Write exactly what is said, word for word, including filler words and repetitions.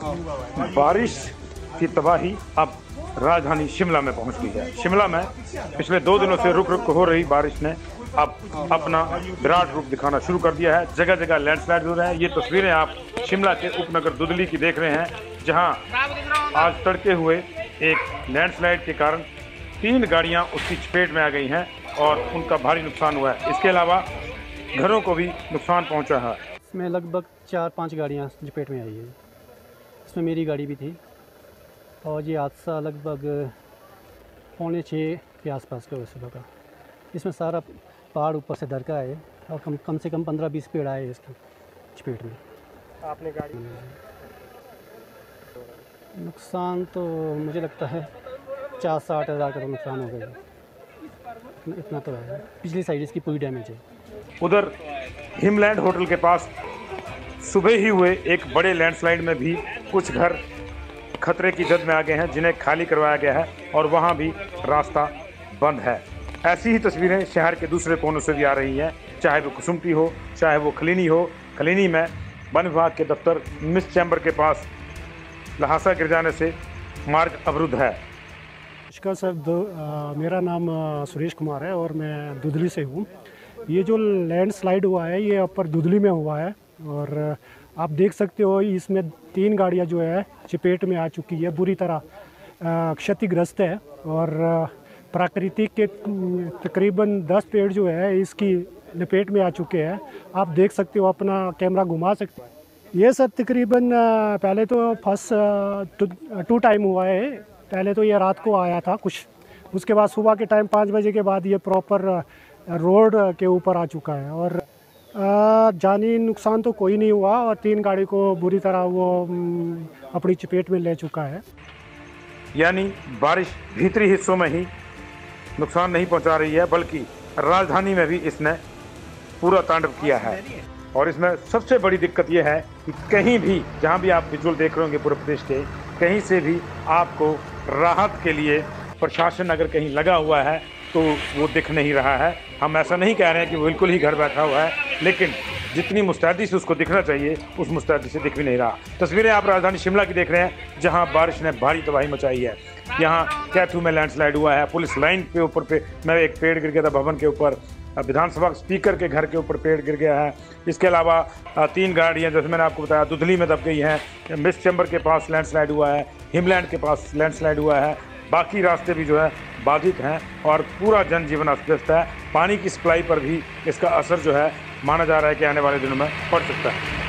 बारिश की तबाही अब राजधानी शिमला में पहुंच गई है। शिमला में पिछले दो दिनों से रुक रुक हो रही बारिश ने अब अपना विराट रूप दिखाना शुरू कर दिया है। जगह जगह लैंडस्लाइड हो रहे हैं। ये तस्वीरें आप शिमला के उपनगर दुधली की देख रहे हैं, जहां आज तड़के हुए एक लैंडस्लाइड के कारण तीन गाड़ियां उसकी चपेट में आ गई हैं और उनका भारी नुकसान हुआ है। इसके अलावा घरों को भी नुकसान पहुंचा है। इसमें लगभग चार पांच गाड़ियां चपेट में आई है। इसमें मेरी गाड़ी भी थी और ये हादसा लगभग पौने छः के आसपास का हुआ सुबह का। इसमें सारा पहाड़ ऊपर से दरका है और कम कम से कम पंद्रह बीस पेड़ आए इसकी चपेट में। आपने गाड़ी नुकसान तो मुझे लगता है पचास साठ हज़ार का तो नुकसान हो गया, इतना तो है। पिछली साइड इसकी पूरी डैमेज है। उधर हिमलैंड होटल के पास सुबह ही हुए एक बड़े लैंडस्लाइड में भी कुछ घर खतरे की जद में आ गए हैं, जिन्हें खाली करवाया गया है और वहां भी रास्ता बंद है। ऐसी ही तस्वीरें शहर के दूसरे कोनों से भी आ रही हैं, चाहे वो कुसुम्पटी हो, चाहे वो खलीनी हो। खलीनी में वन विभाग के दफ्तर मिस चैम्बर के पास लहासा गिर जाने से मार्ग अवरुद्ध है। नमस्कार सर, आ, मेरा नाम आ, सुरेश कुमार है और मैं दुधली से हूँ। ये जो लैंडस्लाइड हुआ है ये अपर दुधली में हुआ है और आप देख सकते हो इसमें तीन गाड़ियाँ जो है चपेट में आ चुकी है, बुरी तरह क्षतिग्रस्त है और प्राकृतिक के तकरीबन दस पेड़ जो है इसकी लपेट में आ चुके हैं। आप देख सकते हो, अपना कैमरा घुमा सकते हो। ये सर तकरीबन पहले तो फर्स्ट टू टाइम हुआ है। पहले तो ये रात को आया था कुछ, उसके बाद सुबह के टाइम पाँच बजे के बाद ये प्रॉपर रोड के ऊपर आ चुका है और जानी नुकसान तो कोई नहीं हुआ और तीन गाड़ी को बुरी तरह वो अपनी चपेट में ले चुका है। यानी बारिश भीतरी हिस्सों में ही नुकसान नहीं पहुंचा रही है, बल्कि राजधानी में भी इसने पूरा तांडव किया है। और इसमें सबसे बड़ी दिक्कत यह है कि कहीं भी, जहां भी आप विजुअल देख रहे होंगे पूरे प्रदेश के, कहीं से भी आपको राहत के लिए प्रशासन अगर कहीं लगा हुआ है तो वो दिख नहीं रहा है। हम ऐसा नहीं कह रहे हैं कि वो बिल्कुल ही घर बैठा हुआ है, लेकिन जितनी मुस्तैदी से उसको दिखना चाहिए उस मुस्तैदी से दिख भी नहीं रहा। तस्वीरें आप राजधानी शिमला की देख रहे हैं, जहां बारिश ने भारी तबाही मचाई है। यहाँ कैथू में लैंडस्लाइड हुआ है, पुलिस लाइन के ऊपर पे में एक पेड़ गिर गया था, भवन के ऊपर, विधानसभा स्पीकर के घर के ऊपर पेड़ गिर गया है। इसके अलावा तीन गाड़ियाँ जैसे मैंने आपको बताया दुधली में दब गई हैं, मिस चैम्बर के पास लैंडस्लाइड हुआ है, हिमलैंड के पास लैंडस्लाइड हुआ है। बाकी रास्ते भी जो है बाधित हैं और पूरा जनजीवन अस्त व्यस्त है। पानी की सप्लाई पर भी इसका असर जो है माना जा रहा है कि आने वाले दिनों में पड़ सकता है।